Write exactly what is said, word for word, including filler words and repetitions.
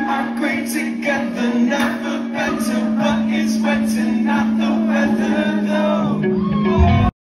are great together, never better, but it's better, not the weather though.